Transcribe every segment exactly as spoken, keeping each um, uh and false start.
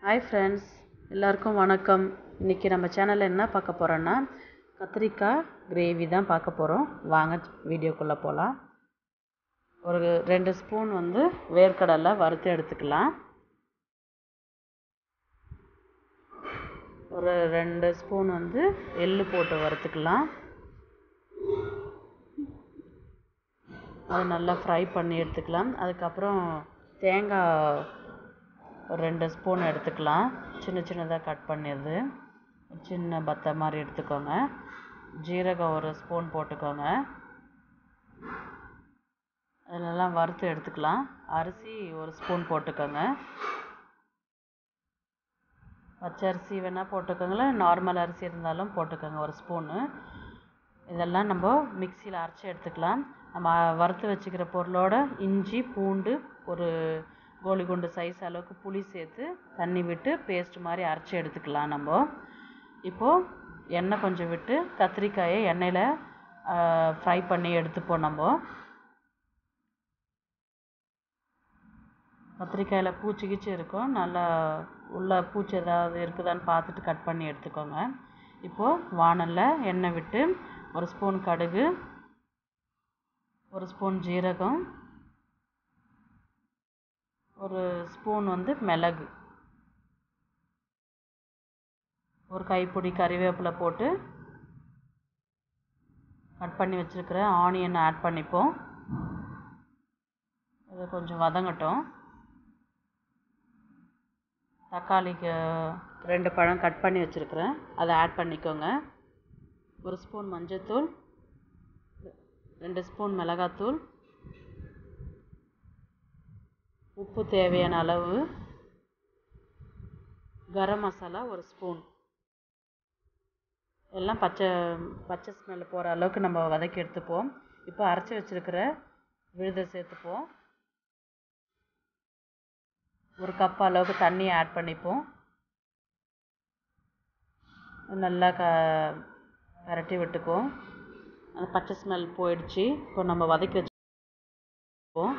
Hi friends, எல்லாருக்கும் வணக்கம். இன்னைக்கு நம்ம சேனல்ல என்ன பார்க்க போறோம்னா கத்திரிக்காய் கிரேவி தான் பார்க்க போறோம். வாங்க வீடியோக்குள்ள போலாம். ஒரு ரெண்டு ஸ்பூன் வந்து வேர்க்கடலை வறுத்து எடுத்துக்கலாம். ஒரு ரெண்டு ஸ்பூன் வந்து எள்ளு போட்டு வறுத்துக்கலாம். அது நல்லா ஃப்ரை பண்ணி எடுத்துக்கலாம். அதுக்கு அப்புறம் தேங்காய் ஒரு ரெண்டு ஸ்பூன் எடுத்துக்கலாம். சின்ன சின்னதாக கட் பண்ணியது சின்ன பத்தை மாதிரி எடுத்துக்கோங்க. ஜீரகம் ஒரு ஸ்பூன் போட்டுக்கோங்க. அதெல்லாம் வறுத்து எடுத்துக்கலாம். அரிசி ஒரு ஸ்பூன் போட்டுக்கோங்க. பச்சை அரிசி வேணால் போட்டுக்கோங்களா, நார்மல் அரிசி இருந்தாலும் போட்டுக்கோங்க ஒரு ஸ்பூனு. இதெல்லாம் நம்ம மிக்சியில் அரைச்சி எடுத்துக்கலாம். நம்ம வறுத்து வச்சுக்கிற பொருளோட இஞ்சி பூண்டு ஒரு கோலி குண்டு சைஸ் அளவுக்கு புளி சேர்த்து தண்ணி விட்டு பேஸ்ட் மாதிரி அரைச்சி எடுத்துக்கலாம். நம்ம இப்போது எண்ணெய் கொஞ்சம் விட்டு கத்திரிக்காயை எண்ணெயில் ஃப்ரை பண்ணி எடுத்துப்போம். நம்ம கத்திரிக்காயில் பூச்சி கீச்சி இருக்கும், நல்லா உள்ள பூச்சி ஏதாவது இருக்குதான்னு பார்த்துட்டு கட் பண்ணி எடுத்துக்கோங்க. இப்போது வானலில் எண்ணெய் விட்டு ஒரு ஸ்பூன் கடுகு, ஒரு ஸ்பூன் ஜீரகம், ஒரு ஸ்பூன் வந்து மிளகு, ஒரு கைப்பிடி கறிவேப்பிலை போட்டு கட் பண்ணி வச்சுருக்கிற ஆனியன் ஆட் பண்ணிப்போம். இது கொஞ்சம் வதங்கட்டும். தக்காளிக்கு ரெண்டு பழம் கட் பண்ணி வச்சுருக்கிறேன், அதை ஆட் பண்ணிக்கோங்க. ஒரு ஸ்பூன் மஞ்சள்தூள், ரெண்டு ஸ்பூன் மிளகாத்தூள், உப்பு தேவையான அளவு, கரம் மசாலா ஒரு ஸ்பூன். எல்லாம் பச்சை பச்சை ஸ்மெல் போகிற அளவுக்கு நம்ம வதக்கி எடுத்துப்போம். இப்போ அரைச்சி வச்சுருக்கிற விழுதை சேர்த்துப்போம். ஒரு கப் அளவுக்கு தண்ணி ஆட் பண்ணிப்போம். நல்லா க கரட்டி விட்டுக்குவோம். அந்த பச்சை ஸ்மெல் போயிடுச்சு. இப்போ நம்ம வதக்கி வச்சுப்போம்.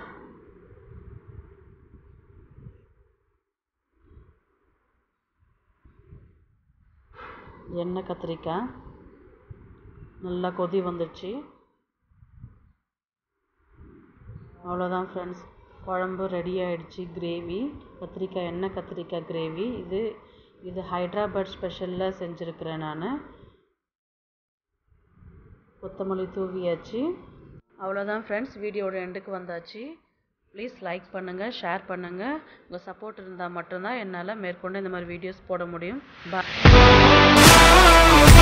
எண்ணெய் கத்திரிக்காய் நல்லா கொதி வந்துடுச்சு. அவ்வளோதான் ஃப்ரெண்ட்ஸ், குழம்பு ரெடி ஆகிடுச்சு. கிரேவி கத்திரிக்காய் எண்ணெய் கத்திரிக்காய் கிரேவி. இது இது ஹைதராபாத் ஸ்பெஷலில் செஞ்சுருக்கிறேன் நான். கொத்தமல்லி தூவியாச்சு. அவ்வளோதான் ஃப்ரெண்ட்ஸ், வீடியோட எண்டுக்கு வந்தாச்சு. ப்ளீஸ் லைக் பண்ணுங்கள், ஷேர் பண்ணுங்கள். உங்கள் சப்போர்ட் இருந்தால் மட்டும்தான் என்னால் மேற்கொண்டு இந்த மாதிரி வீடியோஸ் போட முடியும். பாய்.